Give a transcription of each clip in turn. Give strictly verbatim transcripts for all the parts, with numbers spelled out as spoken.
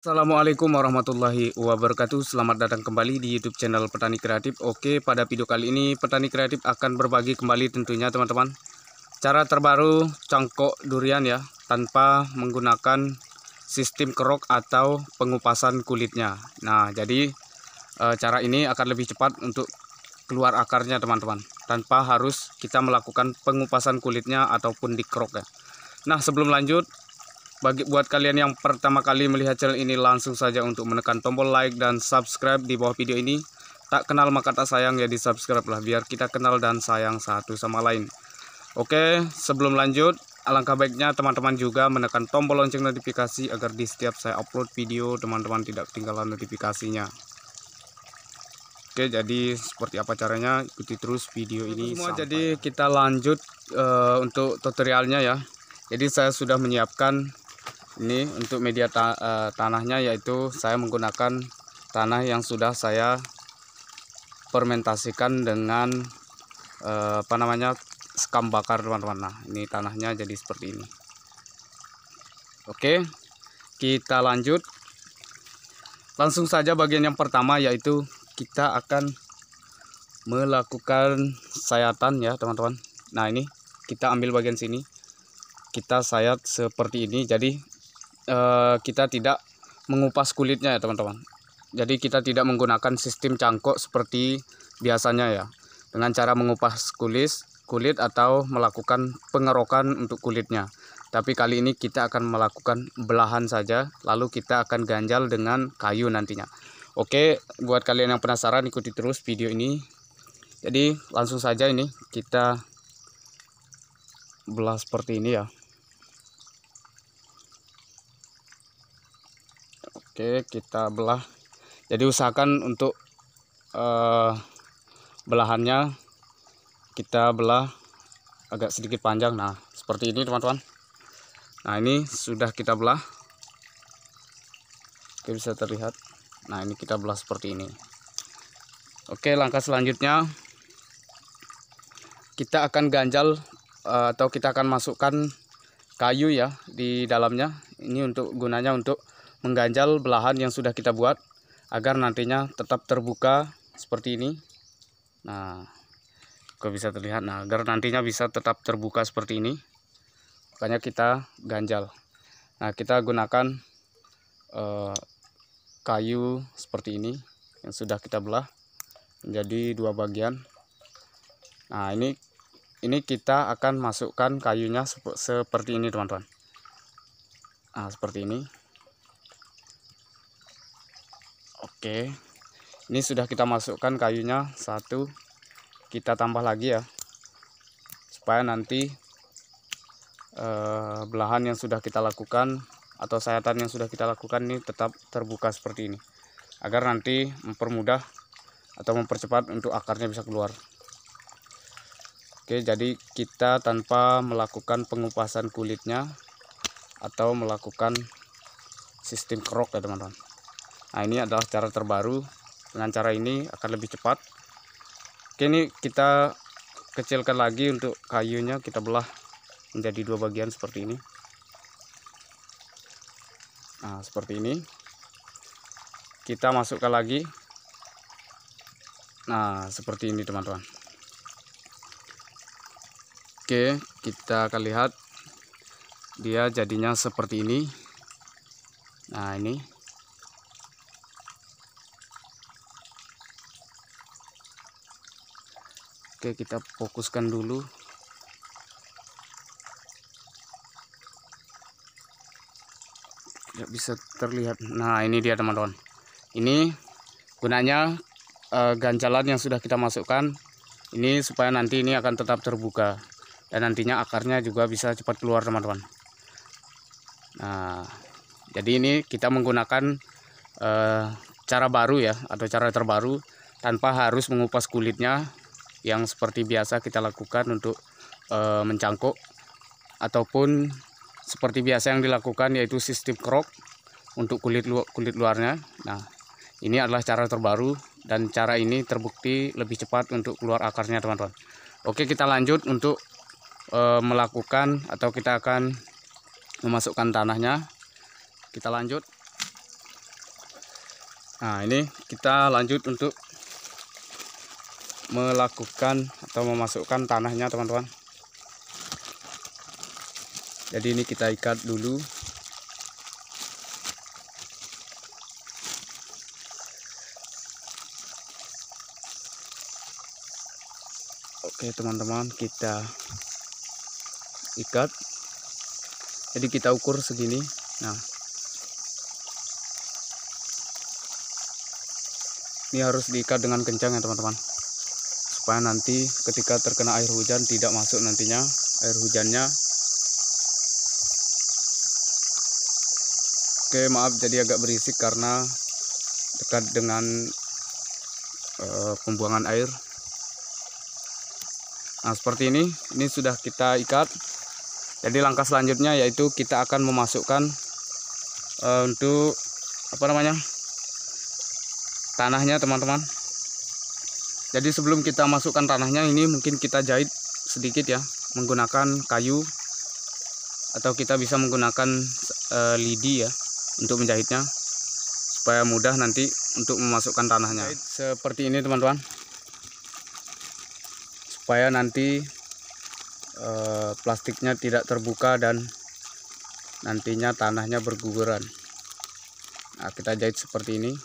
Assalamualaikum warahmatullahi wabarakatuh. Selamat datang kembali di YouTube channel Petani Kreatif. Oke, pada video kali ini Petani Kreatif akan berbagi kembali tentunya teman-teman cara terbaru cangkok durian ya, tanpa menggunakan sistem kerok atau pengupasan kulitnya. Nah, jadi e, cara ini akan lebih cepat untuk keluar akarnya teman-teman, tanpa harus kita melakukan pengupasan kulitnya ataupun dikerok ya. Nah, sebelum lanjut, bagi buat kalian yang pertama kali melihat channel ini, langsung saja untuk menekan tombol like dan subscribe di bawah video ini. Tak kenal maka tak sayang ya, di subscribe lah biar kita kenal dan sayang satu sama lain. Oke, sebelum lanjut, alangkah baiknya teman-teman juga menekan tombol lonceng notifikasi agar di setiap saya upload video teman-teman tidak ketinggalan notifikasinya. Oke, jadi seperti apa caranya, ikuti terus video ini semua. Jadi kita lanjut uh, untuk tutorialnya ya. Jadi saya sudah menyiapkan ini untuk media ta uh, tanahnya, yaitu saya menggunakan tanah yang sudah saya fermentasikan dengan uh, apa namanya sekam bakar teman-teman. Nah, ini tanahnya jadi seperti ini. Oke, kita lanjut langsung saja bagian yang pertama, yaitu kita akan melakukan sayatan ya teman-teman. Nah, ini kita ambil bagian sini, kita sayat seperti ini. Jadi Uh, kita tidak mengupas kulitnya ya teman-teman. Jadi kita tidak menggunakan sistem cangkok seperti biasanya ya, dengan cara mengupas kulit kulit atau melakukan pengerokan untuk kulitnya. Tapi kali ini kita akan melakukan belahan saja, lalu kita akan ganjal dengan kayu nantinya. Oke, buat kalian yang penasaran, ikuti terus video ini. Jadi langsung saja ini kita belah seperti ini ya. Oke, kita belah. Jadi usahakan untuk uh, belahannya kita belah agak sedikit panjang. Nah, seperti ini teman-teman. Nah, ini sudah kita belah. Oke, bisa terlihat. Nah, ini kita belah seperti ini. Oke, langkah selanjutnya kita akan ganjal uh, atau kita akan masukkan kayu ya di dalamnya. Ini untuk gunanya untuk mengganjal belahan yang sudah kita buat agar nantinya tetap terbuka seperti ini. Nah, kok bisa terlihat. Nah, agar nantinya bisa tetap terbuka seperti ini, makanya kita ganjal. Nah, kita gunakan eh, kayu seperti ini yang sudah kita belah menjadi dua bagian. Nah, ini ini kita akan masukkan kayunya sep seperti ini teman-teman. Nah, seperti ini. Oke, ini sudah kita masukkan kayunya satu, kita tambah lagi ya, supaya nanti eh, belahan yang sudah kita lakukan atau sayatan yang sudah kita lakukan ini tetap terbuka seperti ini, agar nanti mempermudah atau mempercepat untuk akarnya bisa keluar. Oke, jadi kita tanpa melakukan pengupasan kulitnya atau melakukan sistem kerok ya teman-teman. Nah, ini adalah cara terbaru. Dengan cara ini akan lebih cepat. Oke, ini kita kecilkan lagi untuk kayunya, kita belah menjadi dua bagian seperti ini. Nah, seperti ini. Kita masukkan lagi. Nah, seperti ini teman-teman. Oke, kita akan lihat dia jadinya seperti ini. Nah, ini. Oke, kita fokuskan dulu. Tidak bisa terlihat. Nah, ini dia teman-teman. Ini gunanya e, ganjalan yang sudah kita masukkan ini supaya nanti ini akan tetap terbuka dan nantinya akarnya juga bisa cepat keluar teman-teman. Nah, jadi ini kita menggunakan e, cara baru ya, atau cara terbaru tanpa harus mengupas kulitnya yang seperti biasa kita lakukan untuk e, mencangkok, ataupun seperti biasa yang dilakukan yaitu sistem kerok untuk kulit lu kulit luarnya. Nah, ini adalah cara terbaru dan cara ini terbukti lebih cepat untuk keluar akarnya teman-teman. Oke, kita lanjut untuk e, melakukan atau kita akan memasukkan tanahnya. Kita lanjut. Nah, ini kita lanjut untuk melakukan atau memasukkan tanahnya, teman-teman. Jadi ini kita ikat dulu. Oke, teman-teman, kita ikat. Jadi kita ukur segini. Nah, ini harus diikat dengan kencang ya, teman-teman, supaya nanti ketika terkena air hujan tidak masuk nantinya air hujannya. Oke, maaf jadi agak berisik karena dekat dengan uh, pembuangan air. Nah, seperti ini, ini sudah kita ikat. Jadi langkah selanjutnya yaitu kita akan memasukkan uh, untuk apa namanya tanahnya, teman-teman. Jadi sebelum kita masukkan tanahnya, ini mungkin kita jahit sedikit ya, menggunakan kayu, atau kita bisa menggunakan uh, lidi ya untuk menjahitnya, supaya mudah nanti untuk memasukkan tanahnya. Jahit seperti ini, teman-teman, supaya nanti uh, plastiknya tidak terbuka dan nantinya tanahnya berguguran. Nah, kita jahit seperti ini.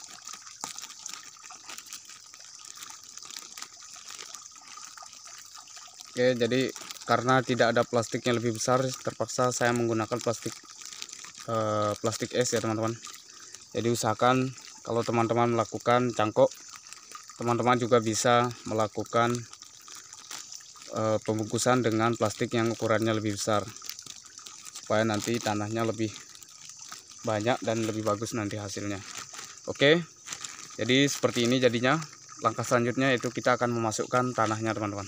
Oke, jadi karena tidak ada plastik yang lebih besar, terpaksa saya menggunakan plastik eh, plastik es ya, teman-teman. Jadi usahakan kalau teman-teman melakukan cangkok, teman-teman juga bisa melakukan eh, pembungkusan dengan plastik yang ukurannya lebih besar, supaya nanti tanahnya lebih banyak dan lebih bagus nanti hasilnya. Oke, jadi seperti ini jadinya. Langkah selanjutnya itu kita akan memasukkan tanahnya, teman-teman.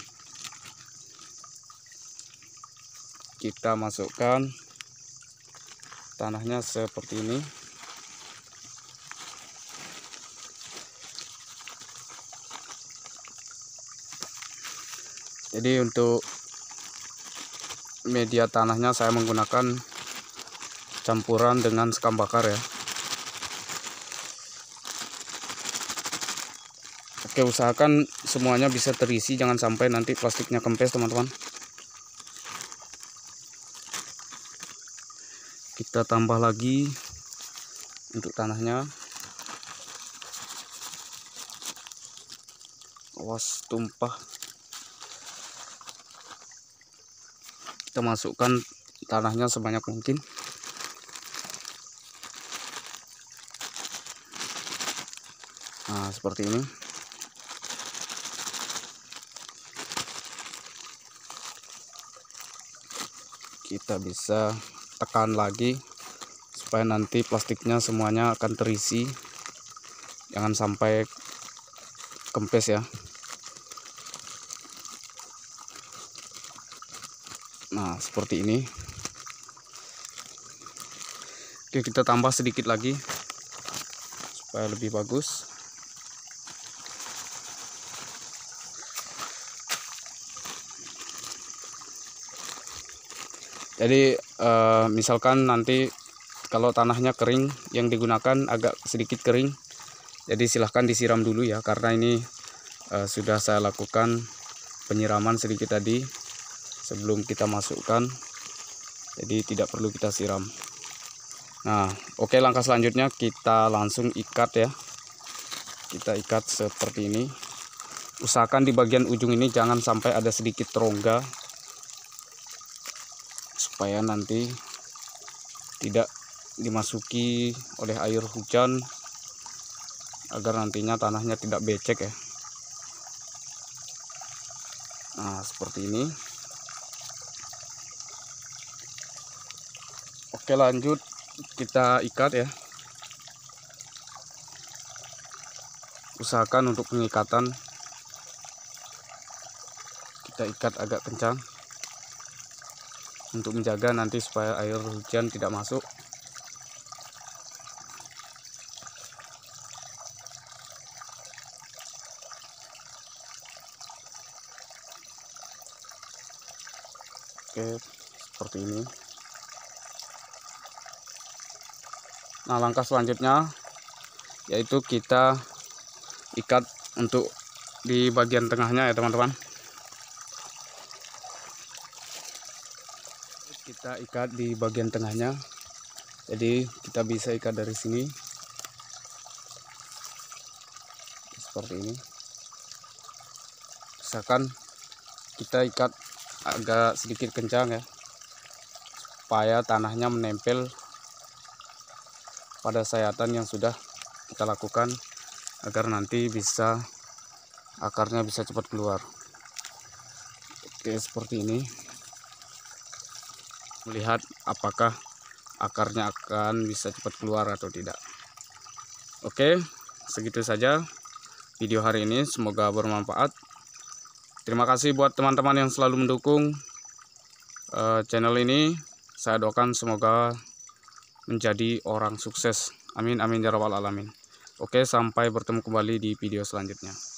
Kita masukkan tanahnya seperti ini. Jadi untuk media tanahnya saya menggunakan campuran dengan sekam bakar ya. Oke, usahakan semuanya bisa terisi, jangan sampai nanti plastiknya kempes, teman-teman. Kita tambah lagi untuk tanahnya. Awas tumpah. Kita masukkan tanahnya sebanyak mungkin. Nah, seperti ini. Kita bisa tekan lagi supaya nanti plastiknya semuanya akan terisi, jangan sampai kempes ya. Nah, seperti ini. Oke, kita tambah sedikit lagi supaya lebih bagus. Jadi eh, misalkan nanti kalau tanahnya kering, yang digunakan agak sedikit kering, jadi silahkan disiram dulu ya, karena ini eh, sudah saya lakukan penyiraman sedikit tadi sebelum kita masukkan, jadi tidak perlu kita siram. Nah, oke, langkah selanjutnya kita langsung ikat ya. Kita ikat seperti ini. Usahakan di bagian ujung ini jangan sampai ada sedikit rongga, supaya nanti tidak dimasuki oleh air hujan, agar nantinya tanahnya tidak becek ya. Nah, seperti ini. Oke, lanjut kita ikat ya. Usahakan untuk pengikatan kita ikat agak kencang untuk menjaga nanti supaya air hujan tidak masuk. Oke, seperti ini. Nah, langkah selanjutnya yaitu kita ikat untuk di bagian tengahnya ya teman-teman. Kita ikat di bagian tengahnya, jadi kita bisa ikat dari sini seperti ini. Misalkan kita ikat agak sedikit kencang ya, supaya tanahnya menempel pada sayatan yang sudah kita lakukan, agar nanti bisa akarnya bisa cepat keluar. Oke, seperti ini. Melihat apakah akarnya akan bisa cepat keluar atau tidak. Oke, segitu saja video hari ini, semoga bermanfaat. Terima kasih buat teman-teman yang selalu mendukung uh, channel ini. Saya doakan semoga menjadi orang sukses. Amin amin ya rabbal alamin. Oke, sampai bertemu kembali di video selanjutnya.